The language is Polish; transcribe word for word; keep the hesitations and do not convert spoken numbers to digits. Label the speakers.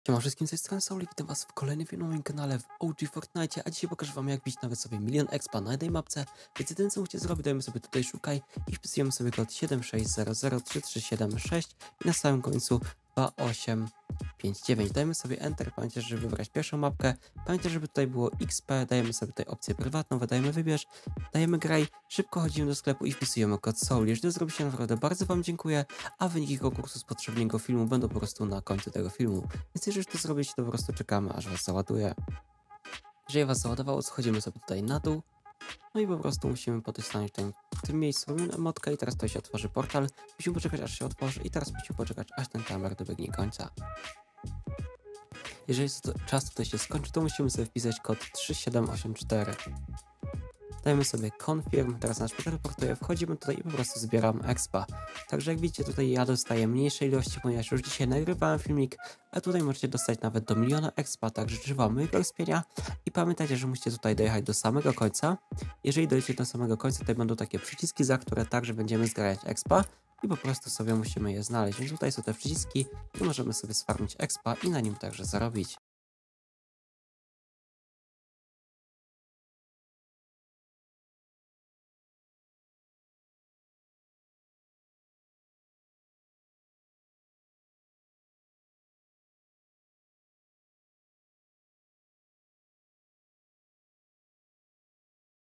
Speaker 1: Siema wszystkim, z tej strony Sauli, witam was w kolejnym filmie na moim kanale w O G Fortnite, a dzisiaj pokażę wam jak bić nawet sobie milion expa na jednej mapce, więc jedyne co musicie zrobić, dajemy sobie tutaj szukaj i wpisujemy sobie kod siedem sześć zero zero trzy trzy siedem sześć i na samym końcu dwa osiem pięć dziewięć. Dajemy sobie Enter, pamiętajcie, żeby wybrać pierwszą mapkę, pamiętajcie, żeby tutaj było X P, dajemy sobie tutaj opcję prywatną, wydajemy wybierz, dajemy graj, szybko chodzimy do sklepu i wpisujemy kod Sauli. Jeżeli to zrobicie, naprawdę bardzo wam dziękuję, a wyniki konkursu z poprzedniego filmu będą po prostu na końcu tego filmu. Więc jeżeli to zrobicie, to po prostu czekamy, aż was załaduje. Jeżeli was załadowało, schodzimy sobie tutaj na dół. No i po prostu musimy pocisnąć ten, w tym miejscu emotkę i teraz tutaj się otworzy portal. Musimy poczekać, aż się otworzy i teraz musimy poczekać, aż ten timer dobiegnie końca. Jeżeli czas tutaj się skończy, to musimy sobie wpisać kod trzy siedem osiem cztery. Dajemy sobie confirm, teraz nasz teleportuje, wchodzimy tutaj i po prostu zbieram expa. Także jak widzicie, tutaj ja dostaję mniejsze ilości, ponieważ już dzisiaj nagrywałem filmik, a tutaj możecie dostać nawet do miliona expa, także życzę wam miłego expienia i pamiętajcie, że musicie tutaj dojechać do samego końca. Jeżeli dojdziecie do samego końca, tutaj będą takie przyciski, za które także będziemy zgarniać expa i po prostu sobie musimy je znaleźć, więc tutaj są te przyciski i możemy sobie sfarmić expa i na nim także zarobić.